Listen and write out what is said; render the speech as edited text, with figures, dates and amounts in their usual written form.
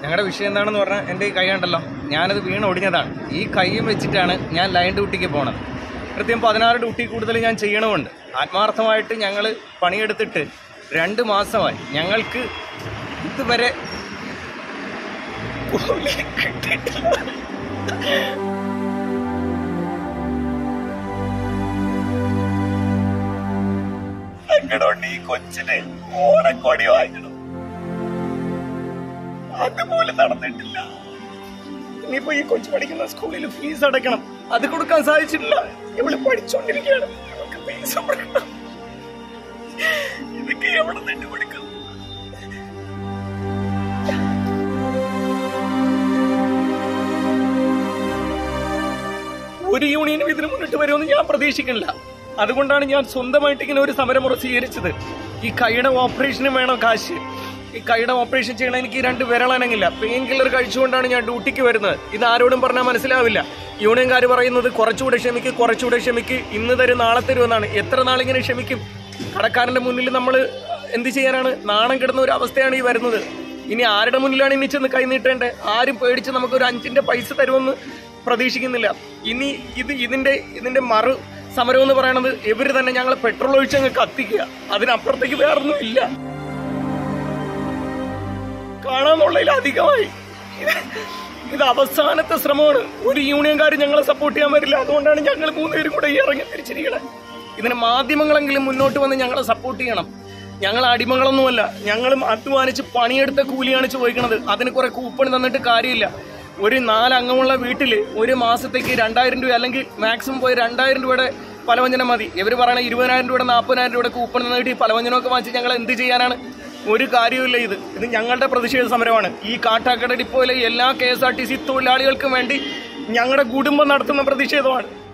ഞങ്ങളുടെ വിഷയം എന്താണെന്ന് പറഞ്ഞാൽ എൻ്റെ ഈ കൈ ഉണ്ടല്ലോ, ഞാനത് വീണൊടിഞ്ഞതാണ്. ഈ കൈയും വെച്ചിട്ടാണ് ഞാൻ ലൈൻ ഡ്യൂട്ടിക്ക് പോണത്. കൃത്യം 16 ഡ്യൂട്ടി കൂടുതൽ ഞാൻ ചെയ്യണമുണ്ട്. ആത്മാർത്ഥമായിട്ട് ഞങ്ങൾ പണിയെടുത്തിട്ട് 2 മാസമായി. ഞങ്ങൾക്ക് ഇതുവരെ ഞങ്ങളുടെ ഈ കൊച്ചിനെ ഓണക്കോടി വാങ്ങിക്കണം, അതുപോലെ നടന്നിട്ടില്ല. ഇനിയിപ്പോ ഈ കൊച്ചു പഠിക്കുന്ന സ്കൂളിൽ ഫീസ് അടയ്ക്കണം, അത് കൊടുക്കാൻ സാധിച്ചിട്ടില്ല. ഇവള് പഠിച്ചോണ്ടിരിക്കുകയാണ്, ഇവൾക്ക് ഫീസ് കൊടുക്കണം. ഇതൊക്കെ എവിടെ നിന്ന് കൊടുക്കും? ഒരു യൂണിയനും ഇതിന് മുന്നിട്ട് വരുമെന്ന് ഞാൻ പ്രതീക്ഷിക്കുന്നില്ല. അതുകൊണ്ടാണ് ഞാൻ സ്വന്തമായിട്ട് ഇങ്ങനെ ഒരു സമരമുറ സ്വീകരിച്ചത്. ഈ കൈയുടെ ഓപ്പറേഷന് വേണം കാശ്. ഈ കൈയുടെ ഓപ്പറേഷൻ ചെയ്യണം. എനിക്ക് 2 വിരളനങ്ങില്ല. പെയിൻ കില്ലർ കഴിച്ചുകൊണ്ടാണ് ഞാൻ ഡ്യൂട്ടിക്ക് വരുന്നത്. ഇത് ആരോടും പറഞ്ഞാൽ മനസ്സിലാവില്ല. യൂണിയൻകാർ പറയുന്നത് കുറച്ചുകൂടെ ക്ഷമിക്ക്, ഇന്ന് തരും നാളെ തരുമെന്നാണ്. എത്ര നാളിങ്ങനെ ക്ഷമിക്കും? കടക്കാരന്റെ മുന്നിൽ നമ്മൾ എന്ത് ചെയ്യാനാണ്? നാണം കിടന്ന ഒരു അവസ്ഥയാണ് ഈ വരുന്നത്. ഇനി ആരുടെ മുന്നിലാണ് ഇനി ചെന്ന് കൈ നീട്ടേണ്ടത്? ആരും പേടിച്ച് നമുക്കൊരു 5ന്റെ പൈസ തരുമെന്ന് പ്രതീക്ഷിക്കുന്നില്ല. ഇനി ഇതിന്റെ മറു സമരം എന്ന് പറയുന്നത് ഇവര് തന്നെ ഞങ്ങളെ പെട്രോൾ ഒഴിച്ചങ്ങ് കത്തിക്കുക. അതിനപ്പുറത്തേക്ക് വേറൊന്നും ഇല്ല. കാണാന്നുള്ളതിൽ അധികമായി. ഇത് അവസാനത്തെ ശ്രമമാണ്. ഒരു യൂണിയൻകാർ ഞങ്ങളെ സപ്പോർട്ട് ചെയ്യാൻ വരില്ല. അതുകൊണ്ടാണ് ഞങ്ങൾ 3 പേരും കൂടെ ഇറങ്ങി തിരിച്ചിരിക്കുന്നത്. ഇതിന് മാധ്യമങ്ങളെങ്കിലും മുന്നോട്ട് വന്ന് ഞങ്ങളെ സപ്പോർട്ട് ചെയ്യണം. ഞങ്ങൾ അടിമകളൊന്നുമല്ല. ഞങ്ങളും അധ്വാനിച്ച് പണിയെടുത്ത കൂലിയാണ് ചോദിക്കുന്നത്. അതിന് കുറെ കൂപ്പൺ തന്നിട്ട് കാര്യമില്ല. ഒരു 4 അംഗമുള്ള വീട്ടില് ഒരു മാസത്തേക്ക് 2000 രൂപ അല്ലെങ്കിൽ മാക്സിമം പോയി 2000 രൂപയുടെ പലവ്യഞ്ജനം മതി. ഇവർ പറയണ 20,000 രൂപയുടെ 40,000 രൂപയുടെ കൂപ്പൺ തന്നിട്ട് ഈ പലവ്യഞ്ജനമൊക്കെ വാങ്ങിച്ച് ഞങ്ങൾ എന്ത് ചെയ്യാനാണ്? ഒരു കാര്യമില്ല. ഇത് ഞങ്ങളുടെ പ്രതിഷേധ സമരമാണ്. ഈ കാട്ടാക്കട ഡിപ്പോയിലെ എല്ലാ KSRTC തൊഴിലാളികൾക്കും വേണ്ടി ഞങ്ങളുടെ കുടുംബം നടത്തുന്ന പ്രതിഷേധമാണ്.